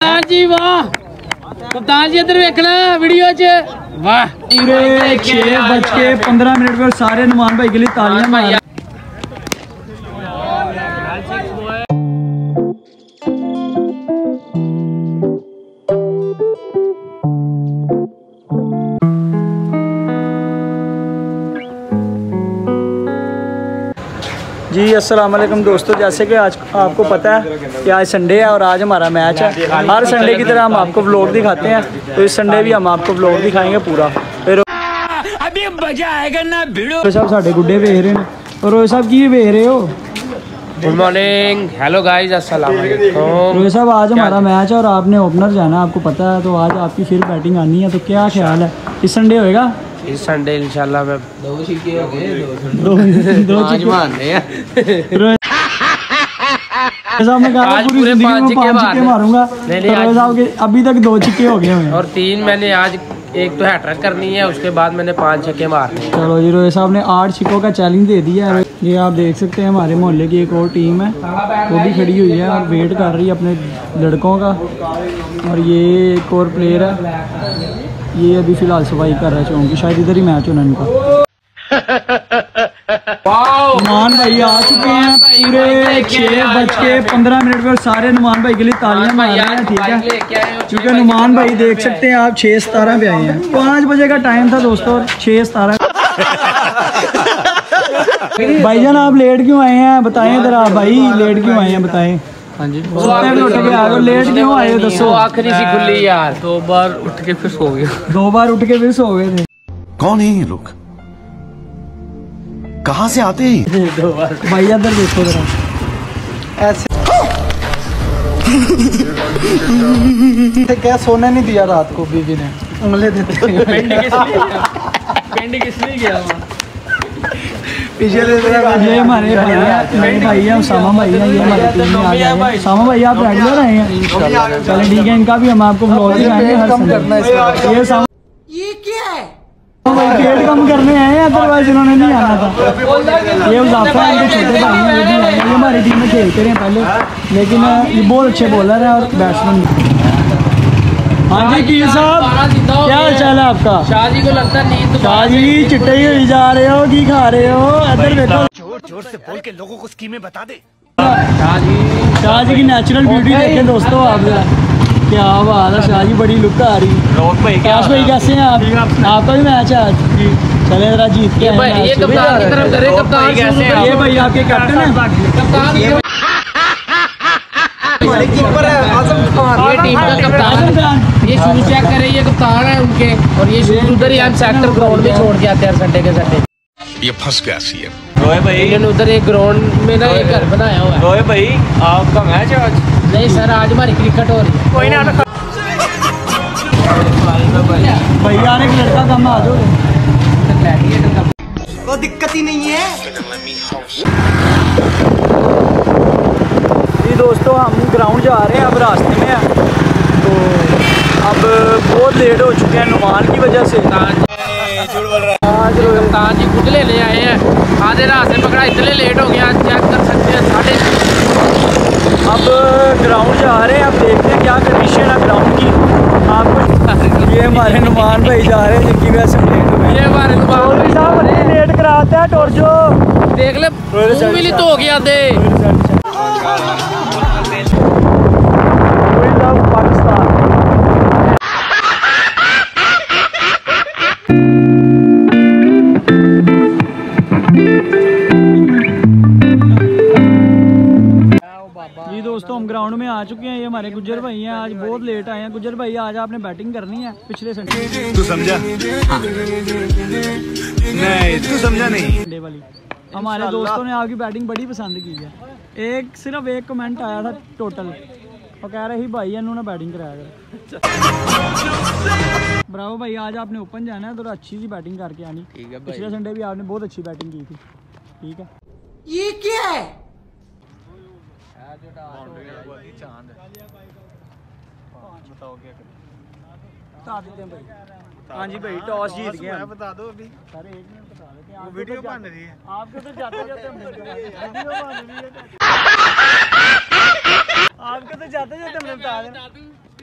जी वाह कप्तान जी इधर देखना वीडियो च वाह 6:15 पे सारे नुमान भाई के लिए तालियां मार। जी अस्सलाम वालेकुम दोस्तों, जैसे कि आज आपको पता है कि आज संडे है और आज हमारा मैच है। हर संडे की तरह हम आपको व्लॉग दिखाते हैं, तो इस संडे भी हम आपको व्लॉग दिखाएंगे पूरा। फिर अभी मजा आएगा ना वीडियो। साहब साढ़े गुड्डे वेख रहे हैं और रोहित साहब की वेख रहे हो? गुड मॉर्निंग, हेलो गाइस, अस्सलाम वालेकुम। रोहित साहब आज हमारा मैच है और आपने ओपनर जाना, आपको पता है, तो आज आपकी फिर बैटिंग आनी है, तो क्या ख्याल है इस संडे होएगा? इस संडे इंशाल्लाह मैं दो छिक्के मारूंगा। अभी तक 2 छिक्के हो गए हैं और 3 मैंने आज, एक तो हैट्रिक करनी है, उसके बाद मैंने 5 छक्के मारने। चलो जी, रोहित साहब ने 8 छिक्कों का चैलेंज दे दिया है। ये आप देख सकते हैं हमारे मोहल्ले की एक और टीम है, वो भी खड़ी हुई है और वेट कर रही है अपने लड़कों का। और ये एक और प्लेयर है, ये अभी फिलहाल सफाई कर रहा है चौंक की, शायद इधर ही मैच होना इनका। नुमान भाई आ चुके हैं पूरे 6:15 पे, सारे नुमान भाई के लिए तालियां मार रहे हैं, ठीक है? क्योंकि नुमान भाई देख सकते हैं आप 6:17 पे आए हैं। 5 बजे का टाइम था दोस्तों, 6:17। भाईजान आप लेट क्यों आए हैं, बताएं इधर आप भाई, लेट क्यों आए हैं बताएं। हाँ जी, लेट क्यों आए हो दसो? आखिरी सी खुली यार, 2 बार उठ के फिर सो गए। 2 बार उठ के फिर सो गए थे। कौन है ये लोग, कहाँ से आते हैं? 2 बार भाई इधर देखो जरा ऐसे। क्या सोने नहीं दिया रात को बीवी ने, उंगले देते। पिंड किसने गया ये हमारे भाई है उसामा भाई है, ये हमारी टीम में आ गए हैं। उसामा भाई आप रेगुलर आए हैं? चलें ठीक है, इनका भी हम आपको व्लॉग दिखाएंगे हर संडे। ये क्या है भाई, पेट कम करने आए हैं, अदरवाइज इन्होंने नहीं आना था। ये उजाफा है, इनके छोटे भाई हैं, ये भी आए हैं। ये हमारी टीम में खेलते रहे पहले, लेकिन ये बहुत अच्छे बॉलर है और बैट्समैन। हाँ जी पीर साहब, क्या हाल चाल है आपका? शाहजी को लगता है नींद, शाहजी चिट्टे ही जा रहे हो की खा रहे हो? इधर देखो, जोर से बोल के लोगों को स्कीमें बता दे। शाहजी की नेचुरल ब्यूटी देखें दोस्तों आप जरा, क्या बात है, शाहजी बड़ी लुक आ रही। काश भाई कैसे हैं आप? आपका भी मैच है आज? चले जरा जीत के। ये भाई कप्तान की तरफ करे, कप्तान कैसे हैं? ये भाई आपके कैप्टन है, कप्तान ये टीम का कप्तान, ये शूज चेक करे, ये कप्तान है उनके, और ये शूज उधर ही हम सेक्टर ग्राउंड में छोड़ के आते हैं संडे के संडे। ये फंस गया सीएम। रोए भाई, इन्होंने उधर एक ग्राउंड में ना एक घर बनाया हुआ है। रोए भाई आपका मैच है आज? नहीं सर, आज हमारी क्रिकेट हो रही है। कोई ना भाई यार एक लड़का कम आ जाओ, कोई दिक्कत ही नहीं है। जी दोस्तों, हम ग्राउंड जा रहे हैं, अब रास्ते में है, तो अब बहुत लेट हो चुके हैं नुमान की वजह से। आज कप्तान जी खुद लेने आए हैं, आधे रास्ते पकड़ा, इतने लेट हो गया, चेक कर सकते हैं 6:30। अब ग्राउंड जा रहे हैं, अब देखते हैं क्या कंडीशन है ग्राउंड की। आपको ये हमारे नुमान भाई जा रहे हैं जिनकी वजह से लेट हुए। ये हमारे नुमान साहब लेट कराते हैं टोरजो, देख ले भी तो हो गया थे। पाकिस्तान जी दोस्तों, हम ग्राउंड में आ चुके हैं। ये हमारे गुज्जर भाई हैं, आज बहुत लेट आए हैं। गुज्जर भाई आज आपने बैटिंग करनी है पिछले संडे। तू समझा? नहीं तू समझा नहीं। संडे वाली हमारे दोस्तों ने आपकी बैटिंग बड़ी पसंद की है। सिर्फ एक कमेंट आया था टोटल, और कह रहे ही भाई इन्होंने बैटिंग कराया था। ब्रावो भाई, आज आपने ओपन जाना है तो अच्छी सी बैटिंग करके आनी। पिछले संडे भी आपने बहुत अच्छी बैटिंग की थी, ठीक है? ये क्या है? बता देते हैं भाई। हाँ जी भाई, टॉस जीत गए। बता दो अभी सर 1 मिनट बता देते हैं। वीडियो बन रही है आपके तो जाते जाते हम आपके तो जाते जाते हमने बता देना।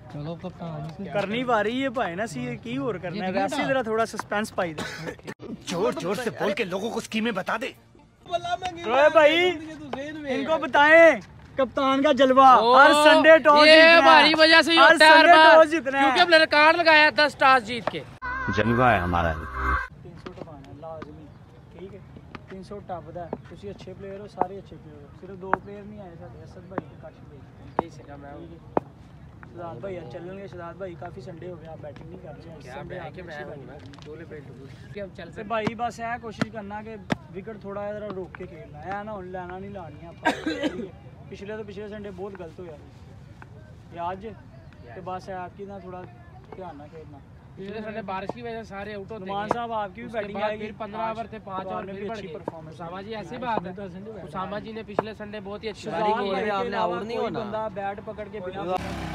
चलो कप्तान करनी पा रही है भाई ना सी की और करना है वैसे जरा थोड़ा सस्पेंस पाई दे जोर जोर से बोल के लोगों को स्कीमें बता दे। रोए भाई इनको बताएं कप्तान का जलवा हर संडे टॉस ये हमारी वजह से ही हर होता है हर संडे बार, टॉस जीतना है क्योंकि हमने रिकॉर्ड लगाया 10 टॉस जीत के। जलवा है हमारा। 300 टपाना लाजमी ठीक है 300 टपदा तुसी अच्छे प्लेयर हो सारे अच्छे प्लेयर हो सिर्फ दो प्लेयर नहीं आए साडे असद भाई ते काशी भाई ठीक है मैं शहजाद भाई चलणगे शहजाद भाई काफी संडे हो गया आप बैटिंग नहीं कर रहे क्या संडे मैं आके कि मैं डोले पे कि अब चल ते भाई बस है कोशिश करना कि विकेट थोड़ा जरा रोक के खेलना है ना हुन लेना नहीं लानी आप पिछले तो पिछले संडे बहुत गलत होया ये आज ते बस है आपकी ना थोड़ा ध्यान ना खेलना पिछले संडे बारिश की वजह से सारे आउट होते नुमान साहब आपकी भी बैटिंग आएगी फिर 15 ओवर थे 5 ओवर में फिर भी बढ़ अच्छी गए। परफॉर्मेंस उसामा जी ऐसी बात है उसामा जी ने पिछले संडे बहुत ही अच्छी शहजाद बैटिंग की भाई है। के आपने अलावा आउट नहीं कोई होना। बंदा बैट पकड़ के बिना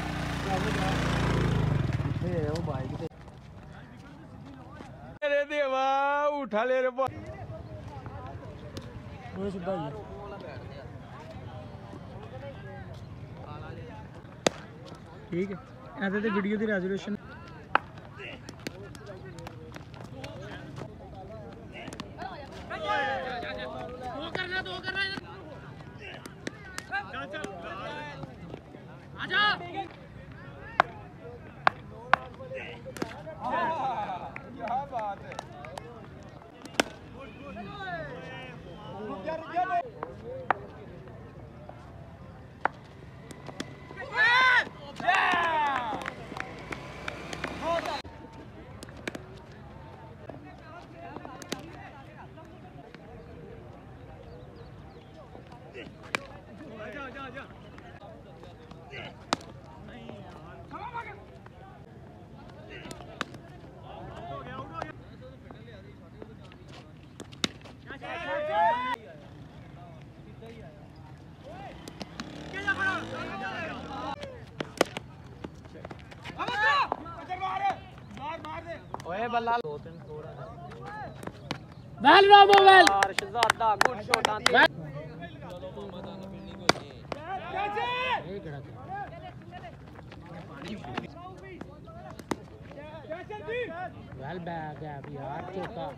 अरे देवा उठा ले रे बॉल। वो सीधा ही है। ठीक है ऐसे तो वीडियो की रेजोल्यूशन दो करना आजा क्या बात है। ओए बल्ला वेल रामो वेल शहजादा गुड शॉट आते वेल बैक है अभी यार चौका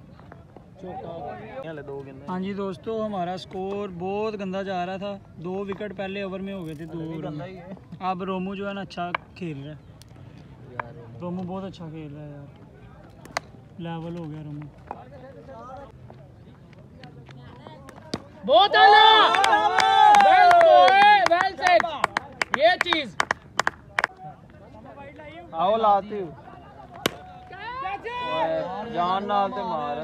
हाँ जी दोस्तों हमारा स्कोर बहुत गंदा जा रहा था 2 विकेट पहले ओवर में हो गए थे 2 रन अब रोमू जो है ना अच्छा खेल रहा है रोमू बहुत अच्छा खेल रहा है यार लेवल हो गया रोमू बहुत आला वेल सेट ये चीज आओ लाती जान नाल ते मार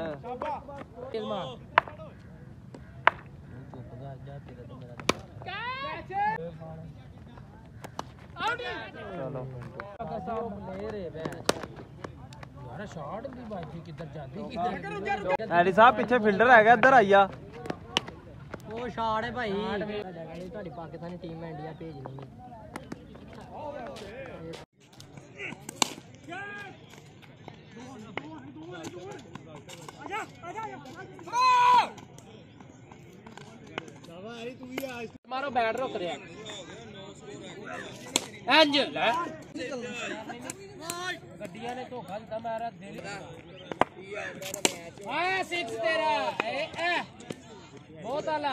शॉट दी बाजी किधर जाती हैरी साहब पीछे फील्डर है इधर आइया वो शॉट है भाई ਤੁਹਾਡੀ ਪਾਕਿਸਤਾਨੀ ਟੀਮ ਇੰਡੀਆ ਭੇਜਣੀ ਹੈ मारो बैट रुक रहा इंज ले गड्डियां ने धोखा दिता मेरा दिल आया 6 तेरा ए बहुत आला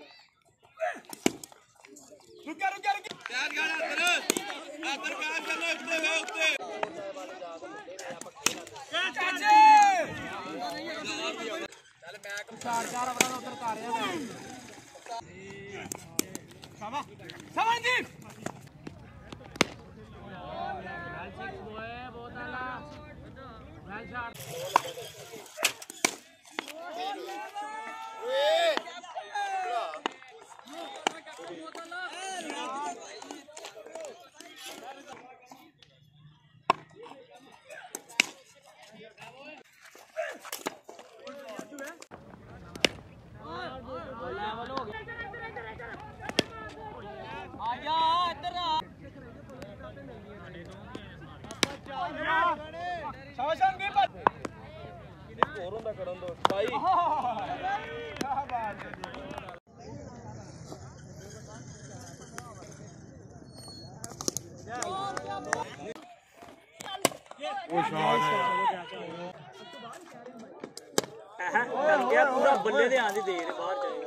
चार ओवर उधर कर रहा है बहुत आला वेल शॉट गया पूरा बल्ले दे आंदी दे बाहर जाएगा।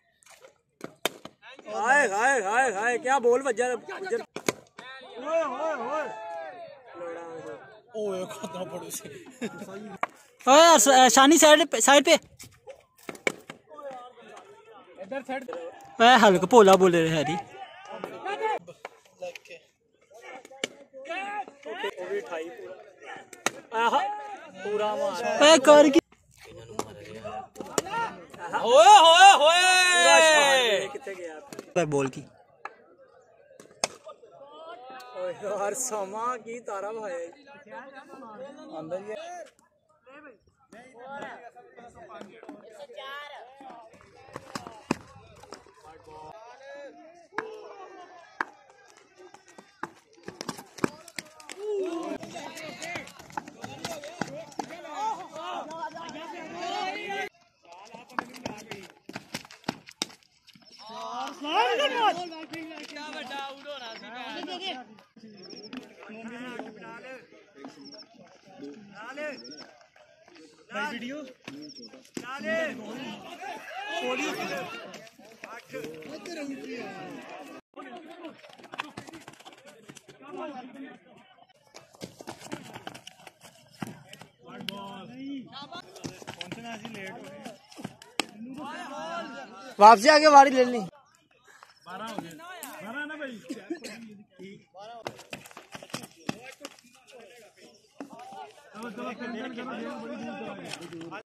हाय हाय हाय हाय क्या बोल बज्जा ओए ओए ओए ओए खतरा पड़ो से ओए शानी साइड पे इधर साइड ओए हल्का भोला बोल रहे हरी पूरा मार ए कर की ओए होए होए किथे गया बोल की ओए यार समा की तारा भाई अंदर ये वापसी आके बारी ले ली 12 हो गए 12 ना भाई